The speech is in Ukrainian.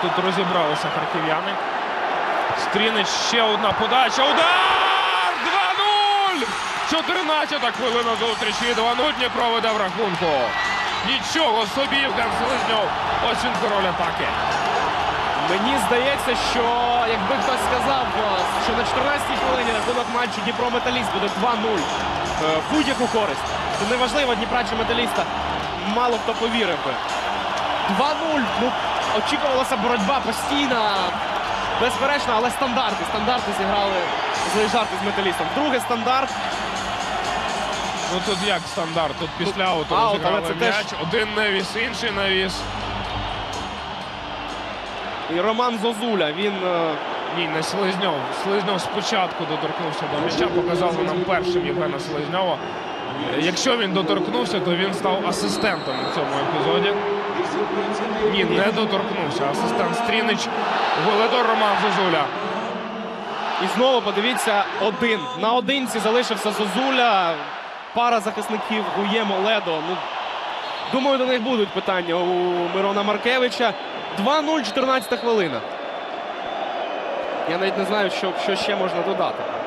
тут розібралися харків'яни. Стрінич, ще одна подача. Удар! 2-0! 14-та хвилина зустрічі. 2-0 Дніпро веде в рахунку. Нічого собі, Євген Селезньов. Ось він король атаки. Мені здається, що якби хтось сказав, що на 14-й хвилині рахунок матчу Дніпро-Металіст буде 2-0 в будь-яку користь, то неважливо, Дніпра чи Металіста, мало хто повірив би. 2-0, ну, очікувалася боротьба постійна, безперечно, але стандарти зіграли злий жарт із Металістом. Другий стандарт. Ну тут як стандарт, тут після ауту але розіграли це м'яч. теж- Один навіс, інший навіс. І Роман Зозуля, він... Ні, не Селезньов. Селезньов спочатку доторкнувся до м'яча, показали нам першим Євгена Селезньова. Якщо він доторкнувся, то він став асистентом у цьому епізоді. Ні, не доторкнувся. Асистент Стрінич, голедор Роман Зозуля. І знову, подивіться, один. Наодинці залишився Зозуля. Пара захисників Гуємо, Ледо. Ну, думаю, до них будуть питання у Мирона Маркевича. 2-0, 14-та хвилина. Я навіть не знаю, що ще можна додати.